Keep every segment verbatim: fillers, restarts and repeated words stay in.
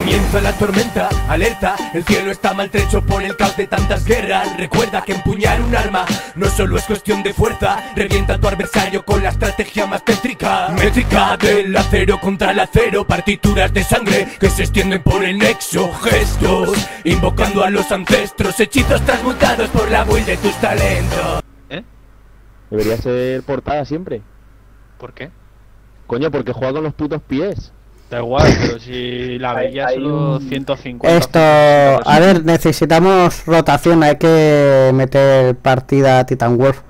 Comienza la tormenta, alerta, el cielo está maltrecho por el caos de tantas guerras. Recuerda que empuñar un arma no solo es cuestión de fuerza. Revienta a tu adversario con la estrategia más tétrica. Métrica del acero contra el acero, partituras de sangre que se extienden por el nexo. Gestos, invocando a los ancestros, hechizos transmutados por la will de tus talentos. ¿Eh? Debería ser portada siempre. ¿Por qué? Coño, porque juega con los putos pies. Da igual, pero si la veía solo ciento cincuenta. Esto, a ver, necesitamos rotación, hay que meter partida a Titan Wolf.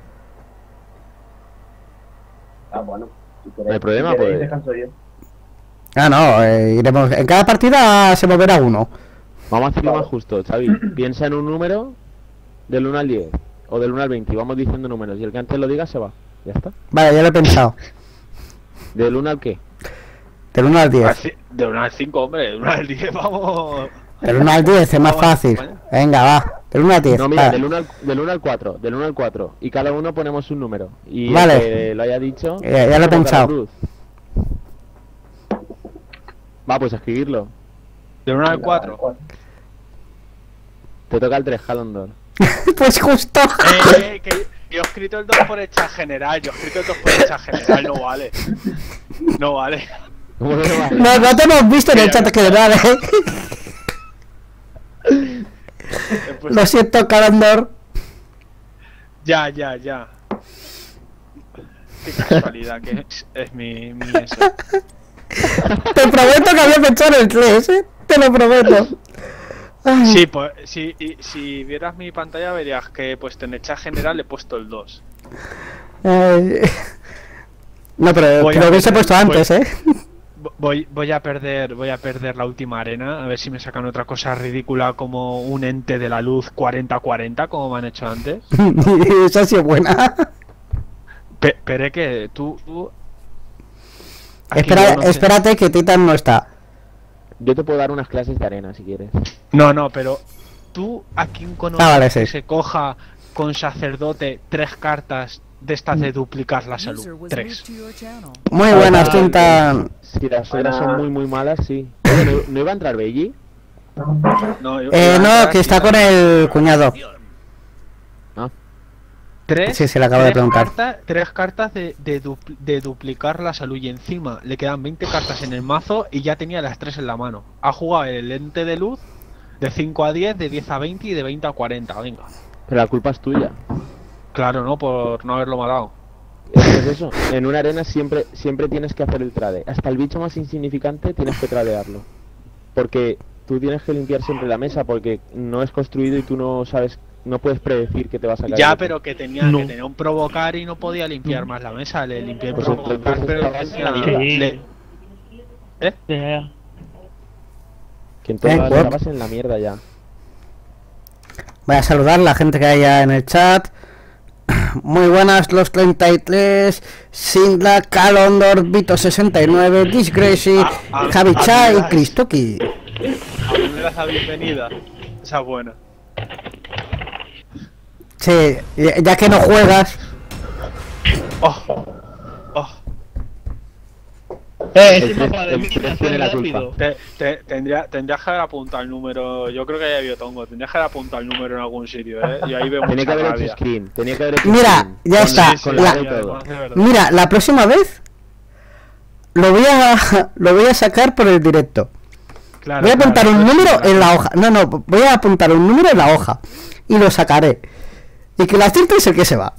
Ah, bueno. Si queréis, No hay problema, si queréis, pues. descanso yo. Ah, no, eh, iremos. En cada partida se moverá uno. Vamos a hacerlo más justo, Xavi. Piensa en un número del uno al diez. O del uno al veinte. Y vamos diciendo números. Y el que antes lo diga se va. Ya está. Vale, ya lo he pensado. ¿Del uno al qué? Del uno al diez. De uno al cinco, hombre, de uno al diez, vamos. Del uno al diez es más fácil. Venga, va. Del uno al diez. No, mira, va. del uno al, del uno al cuatro. Del uno al cuatro. Y cada uno ponemos un número. Y Vale. el que lo haya dicho. Ya- ya lo he coloca la pensado. cruz. Va, pues a escribirlo. De uno al cuatro. Te toca el tres, Halondor. Pues justo. Eh, eh, que yo he escrito el dos por hecha general. Yo he escrito el dos por hecha general, no vale. No vale. ¿Cómo no va? No, no te hemos visto en el chat general, eh. Pues, Lo siento, Calandor. ya, ya, ya. Qué casualidad que es, es mi, mi eso. Te prometo que había pensado en el tres, eh. Te lo prometo. Ay. Sí, pues si, y- si vieras mi pantalla verías que pues en hecha general he puesto el dos. Ay. No, pero Voy que a lo hubiese meter- puesto antes, voy- eh. Voy, voy a perder, voy a perder la última arena, a ver si me sacan otra cosa ridícula como un ente de la luz cuarenta cuarenta como me han hecho antes. Esa sí es buena. Pe- Pero que tú, tú... Aquí Espera, yo no sé. espérate que Titan no está. Yo te puedo dar unas clases de arena si quieres. No, no, pero tú a quién conoces Ah, vale, sí. que se coja con sacerdote tres cartas de estas de duplicar la salud. Tres. Muy buenas, Titan. Si las suegras son muy muy malas, sí. Oye, ¿no, no iba a entrar Belly? No, yo- Eh, yo- no, que está con el cuñado. Ah, Tres, Sí, se le acabo de tres preguntar. cartas- tres cartas de, de, dupl- de duplicar la salud y encima le quedan veinte cartas en el mazo y ya tenía las tres en la mano. Ha jugado el lente de luz de cinco a diez, de diez a veinte y de veinte a cuarenta, venga. pero la culpa es tuya. Claro, ¿no? Por no haberlo matado. Es que es eso. En una arena siempre siempre tienes que hacer el trade. Hasta el bicho más insignificante tienes que tradearlo. Porque tú tienes que limpiar siempre la mesa porque no es construido y tú no sabes, no puedes predecir que te va a sacar. Ya, el otro. pero que tenía, que tenía un provocar y no podía limpiar más la mesa. Le limpié el Pues provocar, entonces pero estabas en la tenía- mierda. le- ¿Eh? Que entonces Eh, estabas en la mierda ya. Voy a saludar a la gente que haya en el chat. Muy buenas, los treinta y tres, Sindla, Calondor, Vito sesenta y nueve, Disgracie, Ah, ah, Javi ah, Cha y mira. Cristoki. A mí me das la bienvenida. Esa es buena. Sí, ya ya que no juegas. Oh, oh. Eh, El ese mapa tres- de el mí tres me hace tiene la rápido. culpa. Te, te, tendría, tendrías que haber apuntado el número. Yo creo que ya había tongo. Tendrías que haber apuntado el número en algún sitio, ¿eh? Y ahí veo Tenía que mucha haber rabia. hecho screen. Tenía que haber hecho Mira, screen. ya Con está, la- con la la- D y todo. además, de verdad. Mira, la próxima vez lo voy a lo voy a sacar por el directo. Claro, Voy a apuntar claro, un pues, número claro. en la hoja. No, no, voy a apuntar un número en la hoja y lo sacaré. Y que lo acierte es el que se va.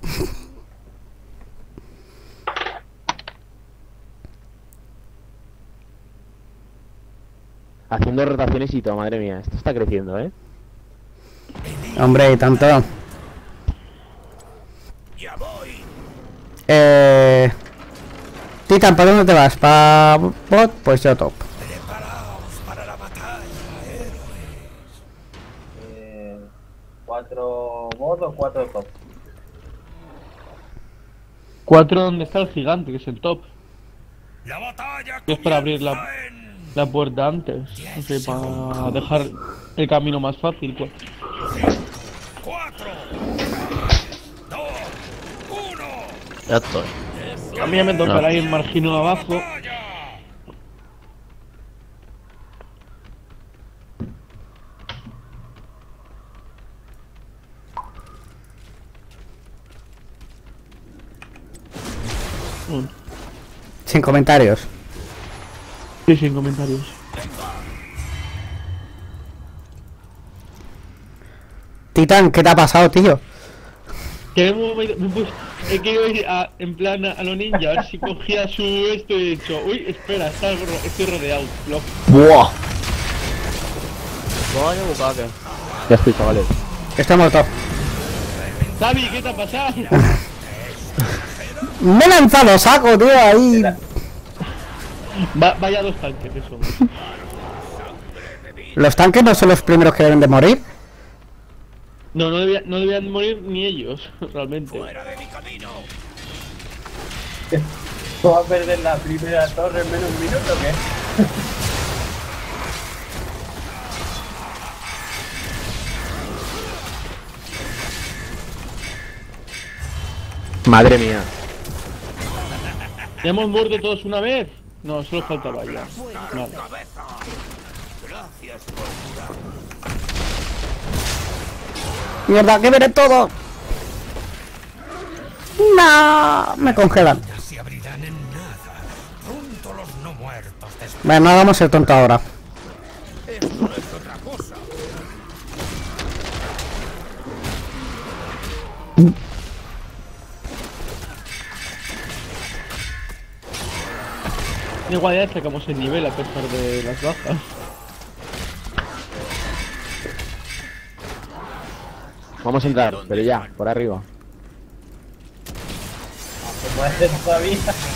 Haciendo rotaciones y todo, madre mía. Esto está creciendo, ¿eh? Hombre, y tanto. Eh... Titan, ¿para dónde te vas? ¿Para bot? Pues yo top. Eh, ¿Cuatro bot o cuatro top? Cuatro donde está el gigante, que es el top. Es para abrir la, la puerta antes. No sé, para dejar el camino más fácil, pues. Ya estoy. A mí ya me tocará ir margino abajo. Sin comentarios. Sí, sin comentarios. Titán, ¿qué te ha pasado, tío? Que me, me, me puse, he querido ir a, en plan a, a lo ninja, a ver si cogía su esto y he dicho, uy, espera, está, ro- estoy rodeado. Lo... ¡Buah! Vaya bucaque. Ya estoy, chavales. Estoy muerto. Xavi, ¿qué te ha pasado? Me he lanzado saco, tío, ahí. Va, vaya dos tanques, eso. Los tanques no son los primeros que deben de morir. No, no, debía, no debían morir ni ellos, realmente. ¿Tú vas a perder la primera torre en menos de un minuto o qué? Madre mía. ¿Ya hemos muerto todos una vez? No, solo faltaba ya. Vale. Mierda, que viene todo. No, me congelan. Bueno, no hagamos el tonto ahora. Igual ya sacamos el nivel a pesar de las bajas. Vamos a entrar, pero ya, por arriba. Se puede hacer todavía.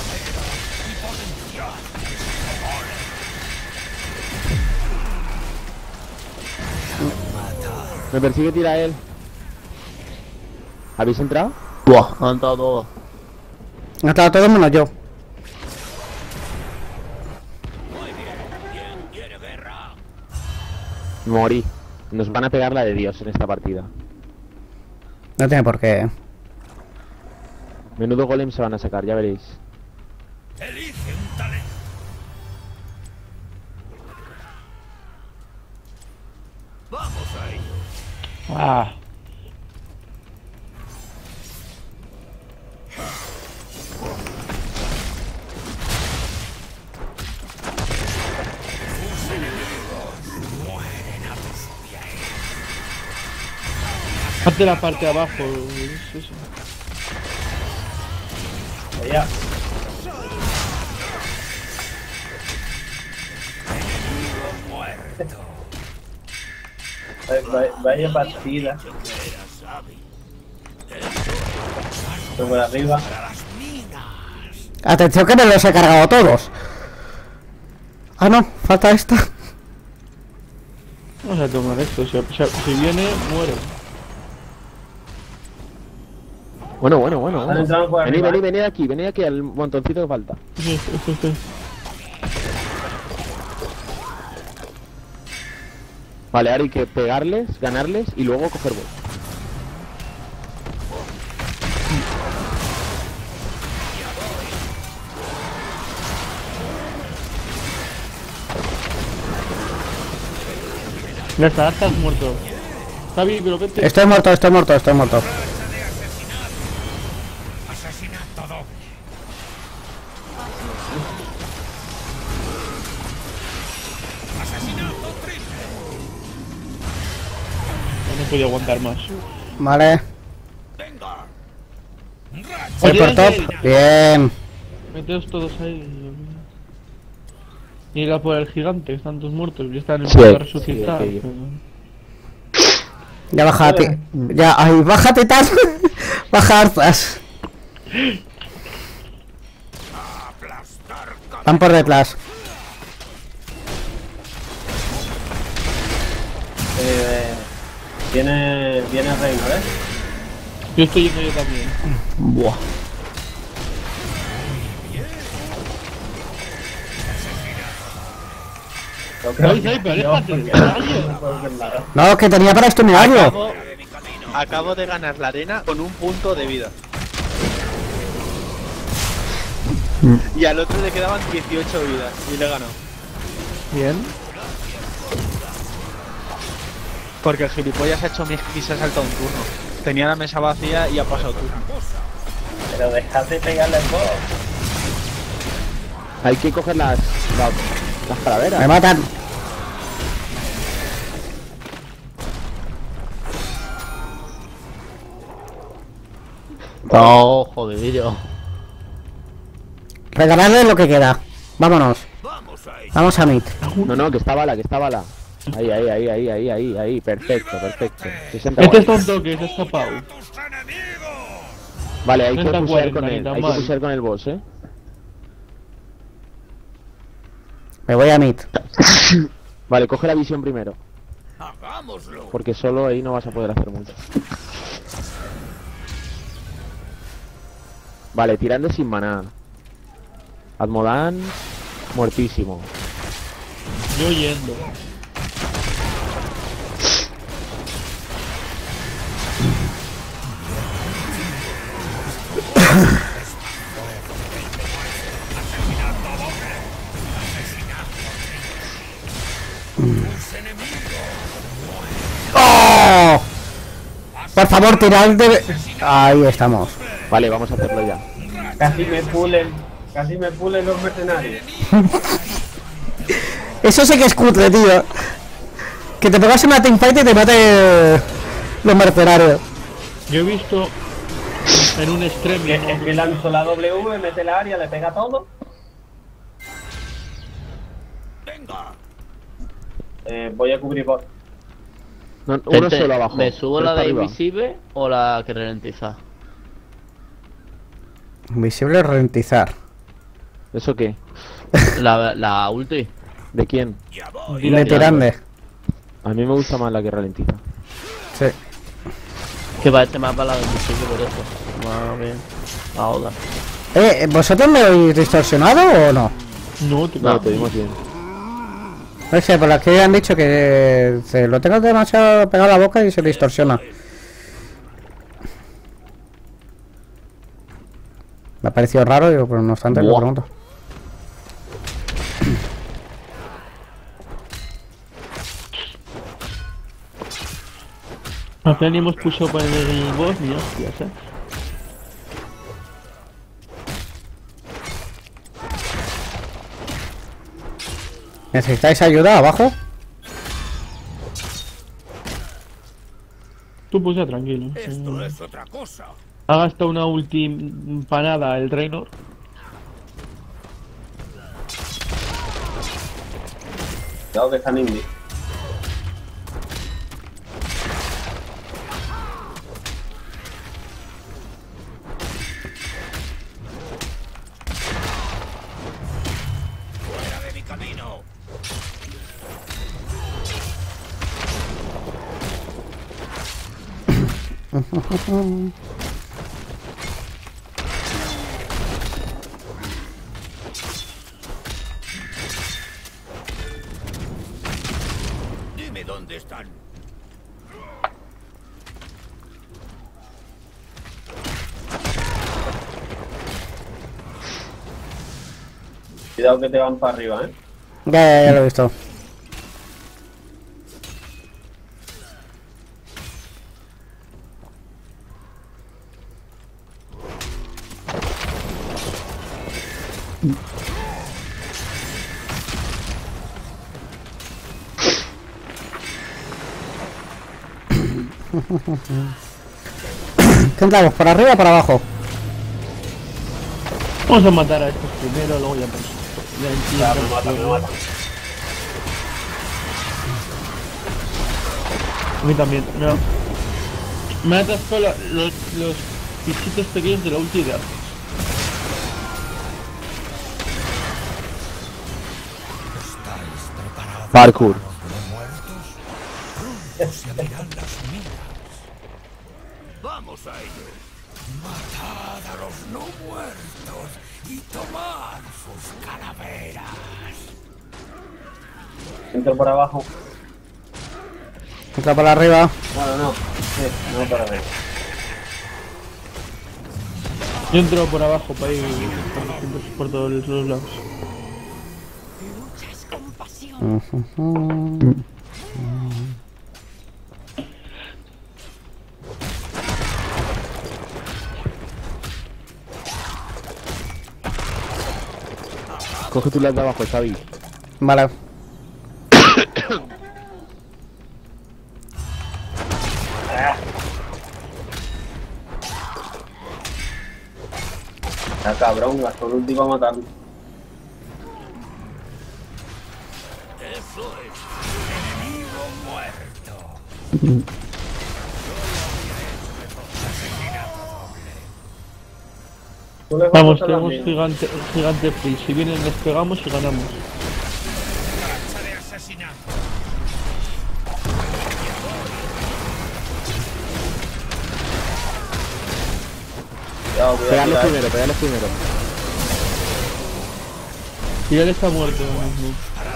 Me persigue, tira él. ¿Habéis entrado? ¡Buah! Han entrado todos. Ha estado todo menos yo. Morí. Nos van a pegar la de Dios en esta partida. No tiene por qué. Menudo golem se van a sacar, ya veréis. Ah. Parte la parte de abajo, es eso. Ya. Vaya, vaya partida. Estoy por arriba. Atención que me los he cargado todos. Ah, no, falta esta. Vamos a tomar esto, si, si, si viene, muere. Bueno, bueno, bueno, Han bueno. entrado por Venid, arriba. venid, venid aquí, venid aquí al montoncito que falta. Sí, sí, sí. Vale, ahora hay que pegarles, ganarles y luego coger vuelo. Ya está, estás muerto. Xavi, pero vete. Estoy muerto, estoy muerto, estoy muerto. No podía aguantar más. Vale. Voy Oye, por top. Ángel. Bien. Meteos todos ahí. Y ir a por el gigante, que están todos muertos. Ya están en Sí, punto de sí, resucitar. sí, sí. pero- Ya bájate. Ya, ay, bájate tal. Baja arzas. Van por detrás. Eh, viene, viene el reino, ¿eh? Yo estoy yendo yo también. Buah. Ay, Sniper, aléjate, rayo. No, que tenía para estunearlo. Acabo, acabo de ganar la arena con un punto de vida. Y al otro le quedaban dieciocho vidas y le ganó. Bien. Porque el gilipollas ha hecho mix y se ha saltado un turno. Tenía la mesa vacía y ha pasado turno. Pero dejad de pegarle el boss. Hay que coger las, las, las calaveras. Me matan. No, jodido. Regalarle lo que queda. Vámonos. Vamos a mid. No, no, que está bala, que está bala. Ahí, ahí, ahí, ahí, ahí, ahí, ahí. Perfecto, perfecto. sesenta Este está guardias. un toque, se ha escapado. Vale, hay que sesenta, pusear con cuarenta, él. ni tan Hay que mal. pusear con el boss, eh. Me voy a mid. Vale, coge la visión primero. Porque solo ahí no vas a poder hacer mucho. Vale, tirando sin maná. Admodan, muertísimo. Yo yendo. ¡Oh! Por favor, tirad de... Ahí estamos. Vale, vamos a hacerlo ya. Casi me pulen, casi me pulen los mercenarios. Eso sí que es cutre, tío. Que te pegas una teamfight y te mate los mercenarios. Yo he visto en un Es extremo. que, es que lanzo la W, mete la área, le pega todo. Eh, voy a cubrir bot. No, uno Gente, solo abajo. ¿me subo tres la para de arriba. invisible o la que ralentiza? Invisible ralentizar. ¿Eso qué? La, la ulti. ¿De quién? De tirande. A mí me gusta más la que ralentiza. Sí. Que va este mapa la de invisible por eso. Más bien. Ahora. Eh, ¿vosotros me habéis distorsionado o no? No, te No, No. te dimos bien. No sé, por las que han dicho que se lo tengo demasiado pegado a la boca y se distorsiona. Me ha parecido raro, digo, pero no obstante lo Buah. pregunto. Al final ni hemos puesto para el boss ni hostias, eh. ¿Necesitáis ayuda abajo? Tú pues ya tranquilo. Esto es otra cosa. Ha gastado una ulti empanada el Reynor. Cuidado que están indie. Dime dónde están. Cuidado que te van para arriba, eh. Ya, ya, ya lo he visto. ¿Qué entramos? ¿Por arriba o por abajo? Vamos a matar a estos primero, luego ya pensamos. Ya Ya, entiendo. me mata, me mata. A mí también, no. Me ha atascado la- los, los bichitos pequeños de la ulti de Arthas. Parkour. Vamos a ello. Matad a los no muertos y tomad sus calaveras. Entro por abajo. Entra por arriba. Bueno, no. Sí, no por arriba. Yo entro por abajo para ir por, por todos los lados. Ujujú. Coge tú las de abajo, Xavi. Vale. Ah, cabrón, gastó el último a matarlo. Tú le vas a Vamos, matar tenemos también. gigante, gigante free. Si vienen, les pegamos y ganamos. Cuidado, cuidado, Pegarles cuidado. primero, pegarles primero. Y él está muerto ahora mismo.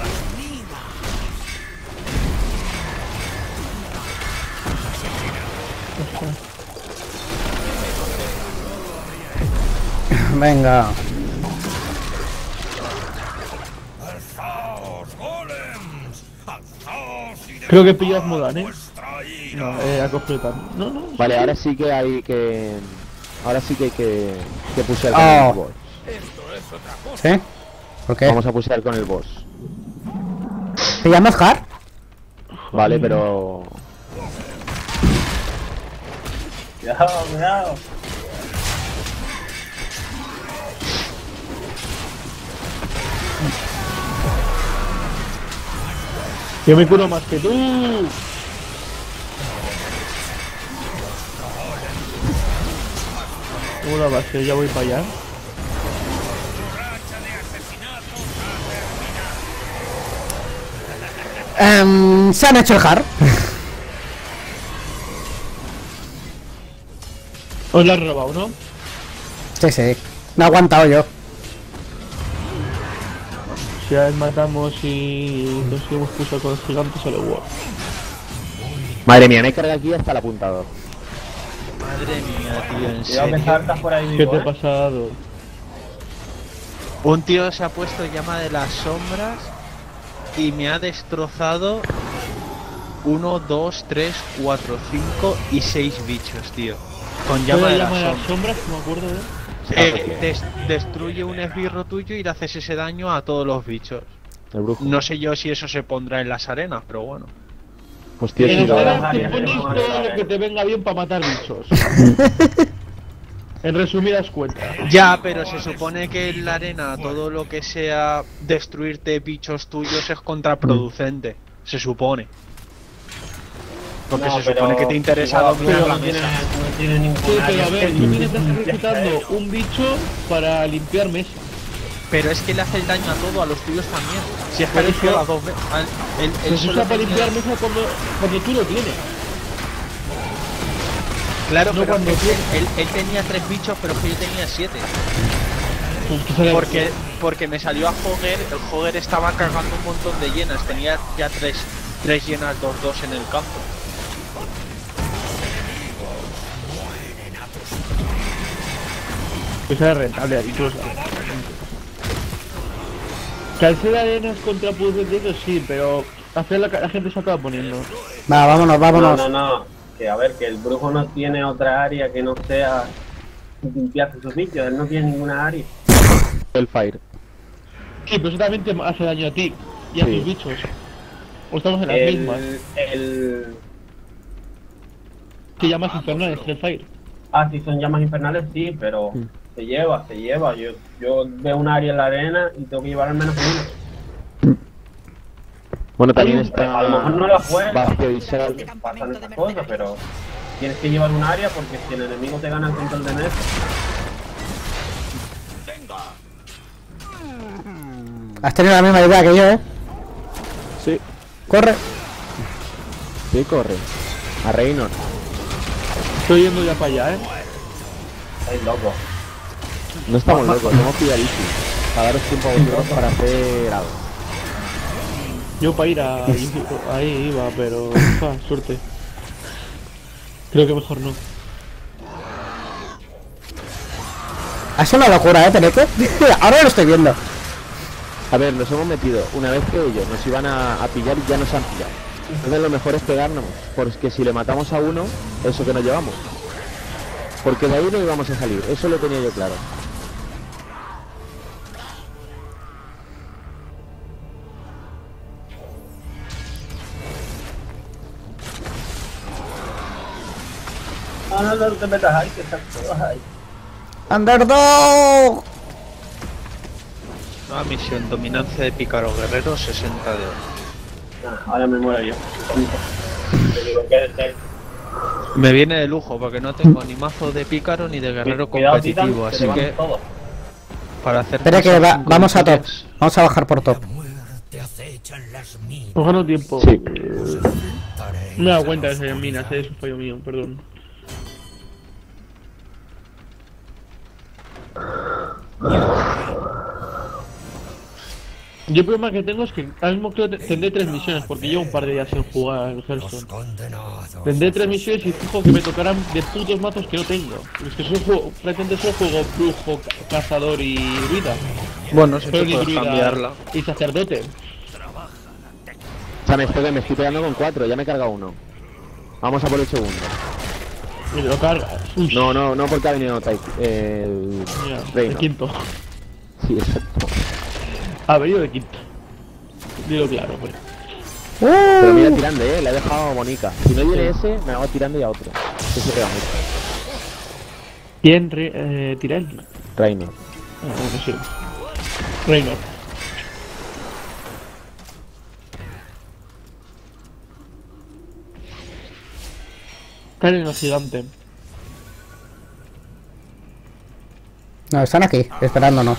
Venga. Creo que pillas Modan, ¿eh? No, eh, a completar. No, no. Vale, ahora sí que hay que... Ahora sí que hay que, que pusear con Oh. el boss. ¿Sí? ¿Por qué? Vamos a pusear con el boss. ¿Te llamas Har? Vale, pero... Cuidado, cuidado. Yo me curo más que tú. Tengo la base, ya voy para allá. Em, se han hecho el Har. Os la has robado, ¿no? Sí, sí. No he aguantado yo. Si a él matamos y conseguimos pulsar con los gigantes, sale guapo. Madre mía, me carga aquí hasta el apuntador. Madre mía, tío, en Cuidado que serio. saltas por ahí ¿Qué vivo, te ha eh. pasado? Un tío se ha puesto llama de las sombras y me ha destrozado uno, dos, tres, cuatro, cinco y seis bichos, tío. Con llama ¿Puedo de las llamar a las sombras. sombras? No me acuerdo de... Eh, des- destruye un esbirro tuyo y le haces ese daño a todos los bichos. El brujo. No sé yo si eso se pondrá en las arenas, pero bueno. Pues tío, En si el no... Ahora juego te María, pones tenemos todo María. lo que te venga bien para matar bichos. En resumidas cuentas. Ya, pero se supone que en la arena todo lo que sea destruirte bichos tuyos es contraproducente. Se supone. Porque No, se supone pero- que te interesa igual, dominar pero la no tiene, mesa. no tiene ningún Sí, pero área a ver, que- tú vienes necesitando un bicho para limpiar mesa. Pero es que le hace el daño a todo, a los tuyos también. Si es que Por ha limpiado eso- a dos veces. al- él- él Se solo usa para tenía- limpiar mesa cuando, cuando tú lo tienes. Claro, no pero cuando es que tú- él, él tenía tres bichos, pero es que yo tenía siete. Pues que sale- Porque, porque me salió a Jogger, el Jogger estaba cargando un montón de llenas, tenía ya tres, tres llenas dos dos en el campo. Que sea rentable, habituosa. Que al ser arenas contraproducentes, sí, pero hacer la, la gente se acaba poniendo. Va, vámonos, No, vámonos. no, no. Que a ver, que el brujo no tiene otra área que no sea limpiarse sus bichos. Él no tiene ninguna área. El fire. Sí, pero eso también te hace daño a ti y a Sí. tus bichos. O estamos en las mismas. El, el... Que llamas infernales, el fire. Ah, si son llamas infernales, sí, pero Mm. se lleva, se lleva. Yo, yo veo un área en la arena y tengo que llevar al menos uno. Bueno, también Hay un- está... A lo mejor no la juegas, Vacío y Sal. porque pasan esas cosas, pero tienes que llevar un área porque si el enemigo te gana el control de mesa, Has tenido la misma idea que yo, ¿eh? Sí, Corre. sí, corre. A Reynor. Estoy yendo ya para allá, eh. estáis locos. No estamos locos, somos pilladísimos. Para daros tiempo a vosotros para hacer algo. Yo para ir a... ahí iba, pero... ah, suerte. Creo que mejor no. Ha sido una locura, ¿eh, Teleco? Ahora lo estoy viendo. A ver, nos hemos metido una vez que ellos nos iban a, a pillar y ya nos han pillado. Entonces lo mejor es pegarnos, porque si le matamos a uno, eso que nos llevamos. Porque de ahí no íbamos a salir, eso lo tenía yo claro. No, no, no te metas ahí, que están todos ahí. ¡Underdog! Nueva misión, dominancia de pícaro guerrero, sesenta de oro. Nah, ahora me muero yo. Te digo que es el- Me viene de lujo porque no tengo ni mazo de pícaro ni de guerrero Cuidado, competitivo, Titan, así te que van todos. para hacer Espera que cosas va- sin vamos a top. competencias. Vamos a bajar por top. No gano tiempo. Sí. No me he dado cuenta de esas minas, eh, es un fallo mío, perdón. Yo el problema que tengo es que ahora mismo creo que tendré tres misiones porque llevo un par de días sin jugar al Hearthstone. Tendré tres misiones y fijo que me tocarán de putos mazos que no tengo. Es que solo juego, prácticamente solo juego brujo, ca- cazador y druida. Bueno, si Pero tú ni puedes druida cambiarla. y sacerdote. O sea, me estoy, me estoy pegando con cuatro, ya me he cargado uno. Vamos a por el segundo. Y me lo cargas. Uy, No, no, no porque ha venido Tai- eh, el ya, de reino. quinto. Sí, exacto. Ha venido de quinto. Dilo claro, pues. Pero mira tirando, eh, le he dejado bonica. Si no viene ese, me hago tirando y a otro. Eso se pega mucho. ¿Quién re, eh, tira él? Reino. Ah, bueno, sí. Reino. Karen el gigante. No, están aquí, esperándonos.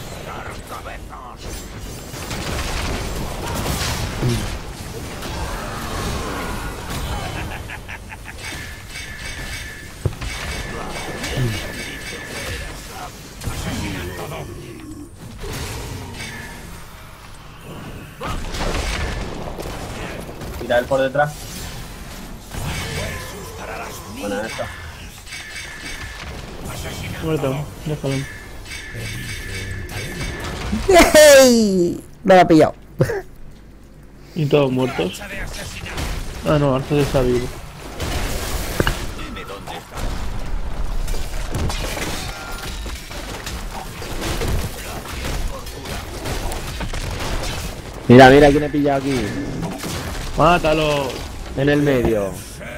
Tira él por detrás. Buena esta. Muerto. Déjalo. ¡Yay! Me lo ha pillado. ¿Y todos muertos? Ah, no, Arthur está vivo. Mira, mira quién he pillado aquí. ¡Mátalo! En el medio.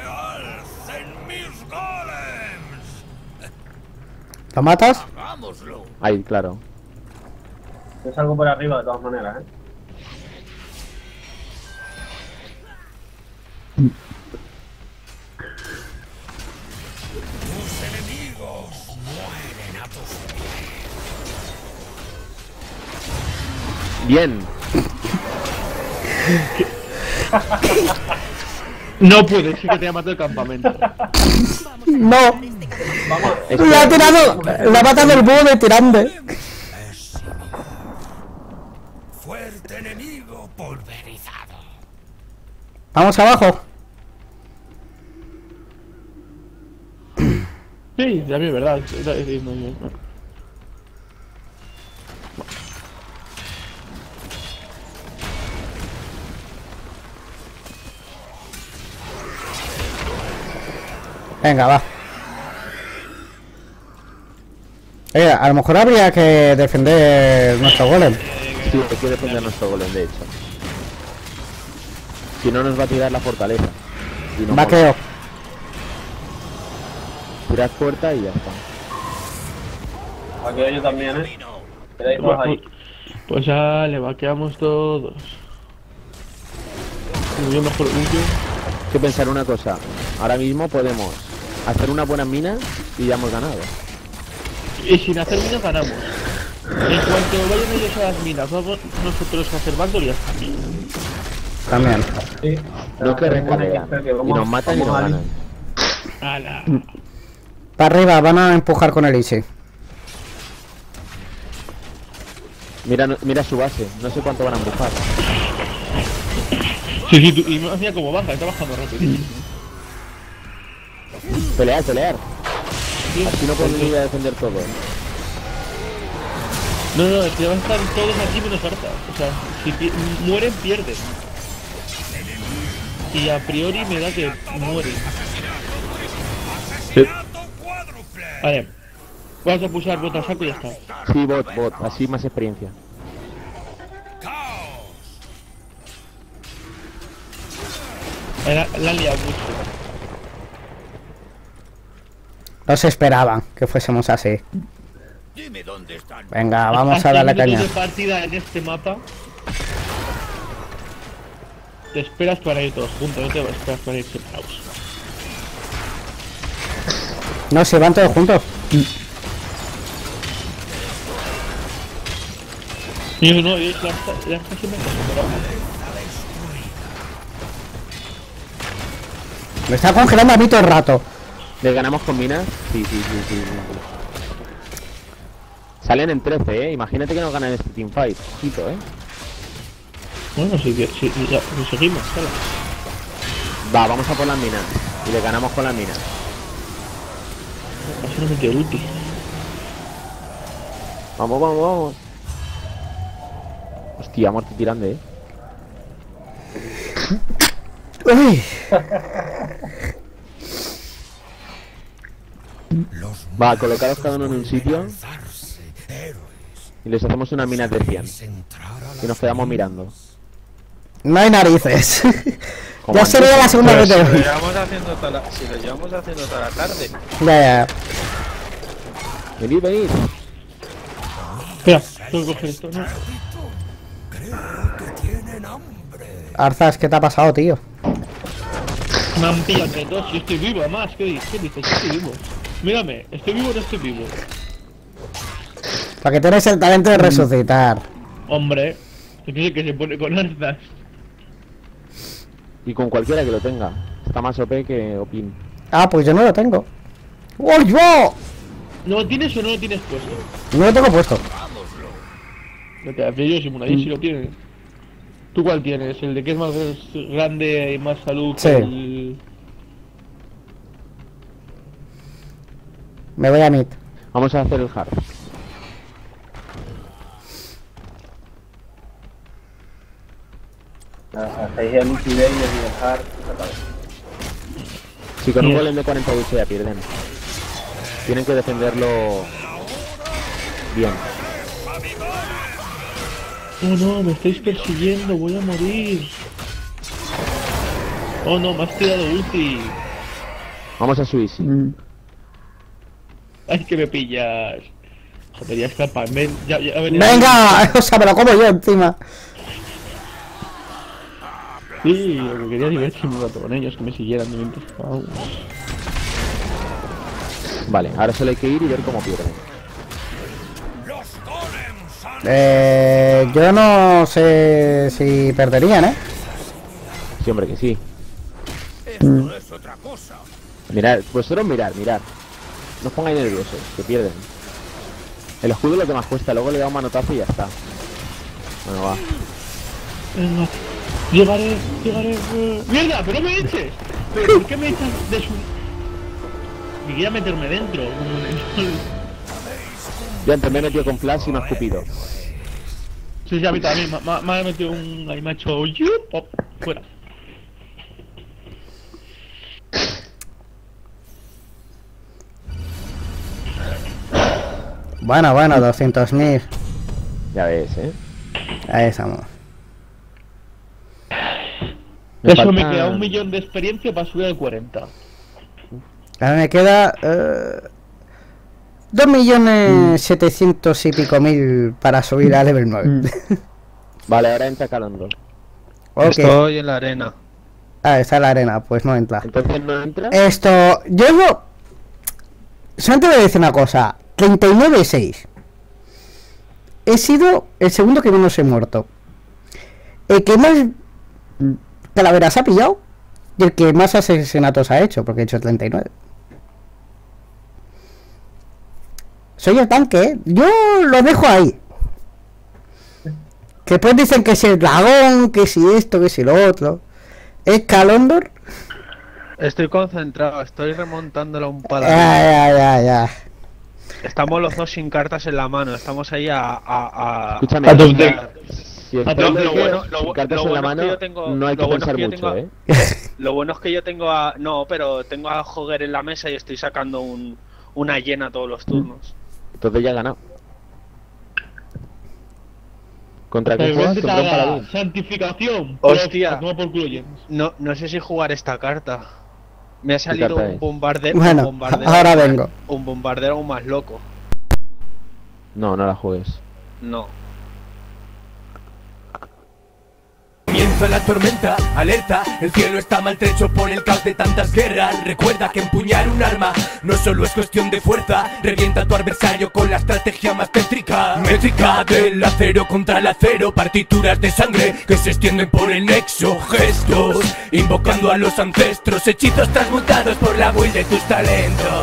¿Lo matas? Ahí, claro. Yo salgo por arriba de todas maneras, eh. Bien. No puede ser que te haya matado el campamento. No. Vamos. Le ha tirado. Le ha matado el búho de tirande. Fuerte enemigo pulverizado. Vamos abajo. Sí, también es verdad. es- es- es- no, no, no. Venga, va. Eh, a lo mejor habría que defender nuestro golem. Sí, hay que defender nuestro golem, de hecho. Si no, nos va a tirar la fortaleza. Y no Vaqueo. Tirad puerta y ya está. Aquí yo también, eh. Quedáis todos ahí. Pues ya le vaqueamos todos. Yo mejor huyo. Hay que pensar una cosa. Ahora mismo podemos hacer una buena mina y ya hemos ganado. Y sin hacer minas ganamos. En cuanto vayan ellos a las minas, vamos nosotros a hacer bando y ya está. También. Sí. No que recargan. Y nos matan y nos vamos a- ganan. ¡Hala! Para arriba, van a empujar con el Easy. Mira, mira su base. No sé cuánto van a empujar. Sí, sí, tú, y no hacía como baja, está bajando rápido. Pelear, pelear. Así no podemos ir a defender todo. No, no, es que van a estar todos aquí menos Arta. O sea, si pi- mueren, pierden. Y a priori me da que mueren. Vale. Vamos a pulsar bot a saco y ya está. Sí, bot, bot. Así más experiencia. La, la han liado mucho. No se esperaban que fuésemos así. Dime dónde están. Venga, vamos Hasta a darle minutos caña. de partida en este mapa. Te esperas para ir todos juntos, no te esperas para ir separados. No, si van todos juntos. Y yo no, yo ya está, ya está siempre separado. Me está congelando a mí todo el rato. ¿Le ganamos con minas? Sí, sí, sí, sí. sí. Salen en trece, eh. Imagínate que nos ganan este teamfight. Ojito, eh. Bueno, sí, sí, sí, ya, pues seguimos, claro. Va, vamos a por las minas. Y le ganamos con las minas. Así no me quedo ulti. Vamos, vamos, vamos. Hostia, muerte tirando, eh. Uy. Va, colocaros cada uno en un sitio. Y les hacemos unas minas de cien. Y nos quedamos mirando. No hay narices. Como Ya sería la segunda Pero vez si de lo hoy. llevamos haciendo toda la, si lo llevamos haciendo toda la tarde. Ya, ya. Venid, venid. Espera, tengo que coger esto, ¿no? Arzas, ¿qué te ha pasado, tío? Me han pillado entre dos y estoy vivo, además. ¿Qué dices? ¿Qué dices? Estoy vivo. Mírame, ¿estoy vivo o no estoy vivo? Para que tienes el talento de resucitar. Hombre, es que se pone con arzas. Y con cualquiera que lo tenga. Está más O P que Opin. Ah, pues yo no lo tengo. ¡Oh, yo! ¿No lo tienes o no lo tienes puesto? No lo tengo puesto. No te hace yo, Simuladín, si lo tienes. ¿Tú cuál tienes? ¿El de que es más grande y más salud? Sí. El... Me voy a mid. Vamos a hacer el hard. Hacéis el ulti de ellos y el hard. Si con un Yes. golem de cuarenta y ocho ya pierden. Tienen que defenderlo bien. Oh no, me estáis persiguiendo, voy a morir. Oh no, me has tirado ulti. Vamos a su easy. Ay, que me pillas. Joder, ya escapa. Ven, ya, ya, ven, ¡Venga! O sea, me lo como yo encima. Sí, lo que quería divertirme un rato con ellos, que me siguieran de mientras. Au. Vale, ahora solo hay que ir y ver cómo pierden. Eh, yo no sé si perderían, ¿eh? Sí, hombre, que sí. Esto es otra cosa. Mirad, vosotros mirad, mirad. No os pongáis nerviosos, que pierden. El escudo es lo que más cuesta, luego le da un manotazo y ya está. Bueno, va. Venga, llegaré, llegaré. eh. ¡Mierda! ¡Pero no me eches! ¿Pero por qué me echas de su...? Me quería meterme dentro. Como en el... Yo antes me he metido con flash y me ha escupido. Sí, sí, a mí también. Me, me, me ha metido un... Ahí me ha hecho... ¡Yup! Pop, fuera. Bueno, bueno, doscientos mil. Ya ves, eh. Ahí estamos. Me Eso me falta- queda un millón de experiencia para subir al cuarenta. Ahora me queda... Eh, dos millones setecientos y pico mil para subir a level nueve. Vale, ahora entra Calando. Ok. Estoy en la arena. Ah, está en la arena, pues no entra. Entonces no entra. Esto... Yo no... Solamente voy a decir una cosa. treinta y nueve seis. He sido el segundo que menos he muerto. El que más calaveras ha pillado y el que más asesinatos ha hecho, porque he hecho treinta y nueve. Soy el tanque, ¿eh? Yo lo dejo ahí. Que después dicen que si el dragón, que si esto, que si lo otro. ¿Es Calondor? Estoy concentrado, estoy remontándolo a un Ya, palo. ya, ya, ya. Estamos los dos sin cartas en la mano, estamos ahí a... a, a... Escúchame, a si tontear. Si os Ah, pones lo- lo que bueno- lo sin bu- cartas lo en la bueno es que mano, yo tengo- no hay que lo bueno es pensar que yo mucho, tengo- eh. Lo bueno es que yo tengo a... No, pero tengo a Jogger en la mesa y estoy sacando un, una llena todos los turnos. Entonces ya he ganado. ¿Contra qué Pero juegas? vente Contra un a paladín. santificación. Hostia. Pero, a tomar por culo, Jens. No, no sé si jugar esta carta. Me ha salido carta un es? bombardero. Bueno, un bombardero ahora aún más- vengo. Un bombardero aún más loco. No, no la juegues. No. Comienza la tormenta, alerta, el cielo está maltrecho por el caos de tantas guerras. Recuerda que empuñar un arma no solo es cuestión de fuerza, revienta a tu adversario con la estrategia más tétrica. Métrica del acero contra el acero, partituras de sangre que se extienden por el nexo. Gestos, invocando a los ancestros, hechizos transmutados por la build de tus talentos.